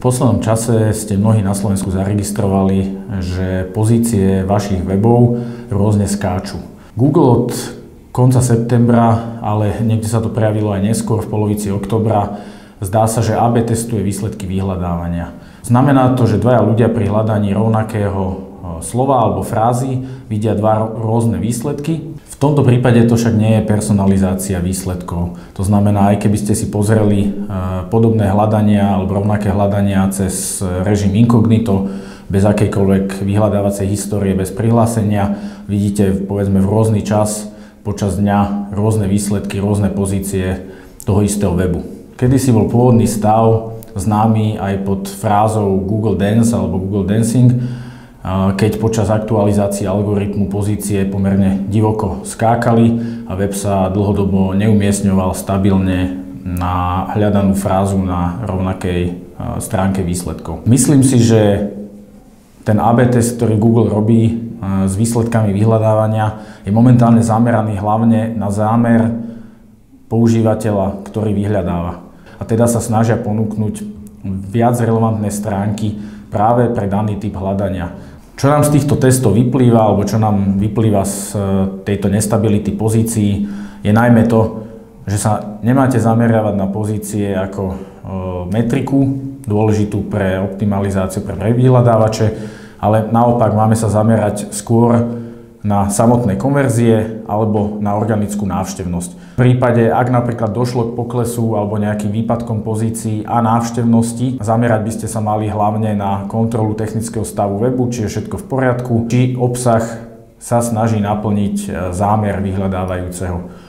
V poslednom čase ste mnohí na Slovensku zaregistrovali, že pozície vašich webov rôzne skáču. Google od konca septembra, ale niekde sa to prejavilo aj neskôr v polovici októbra, zdá sa, že AB testuje výsledky vyhľadávania. Znamená to, že dvaja ľudia pri hľadaní rovnakého slova alebo frázy vidia dva rôzne výsledky. V tomto prípade to však nie je personalizácia výsledkov. To znamená, aj keby ste si pozreli podobné hľadania alebo rovnaké hľadania cez režim inkognito, bez akejkoľvek vyhľadávacej histórie, bez prihlásenia, vidíte povedzme v rôzny čas počas dňa rôzne výsledky, rôzne pozície toho istého webu. Kedysi bol pôvodný stav známy aj pod frázou Google Dance alebo Google Dancing, keď počas aktualizácie algoritmu pozície pomerne divoko skákali a web sa dlhodobo neumiestňoval stabilne na hľadanú frázu na rovnakej stránke výsledkov. Myslím si, že ten AB test, ktorý Google robí s výsledkami vyhľadávania, je momentálne zameraný hlavne na zámer používateľa, ktorý vyhľadáva. A teda sa snažia ponúknuť viac relevantné stránky práve pre daný typ hľadania. Čo nám z týchto testov vyplýva, alebo čo nám vyplýva z tejto nestability pozícií, je najmä to, že sa nemáte zameriavať na pozície ako metriku, dôležitú pre optimalizáciu pre vyhľadávače, ale naopak máme sa zamerať skôr na samotné konverzie alebo na organickú návštevnosť. V prípade, ak napríklad došlo k poklesu alebo nejakým výpadkom pozícií a návštevnosti, zamerať by ste sa mali hlavne na kontrolu technického stavu webu, či je všetko v poriadku, či obsah sa snaží naplniť zámer vyhľadávajúceho.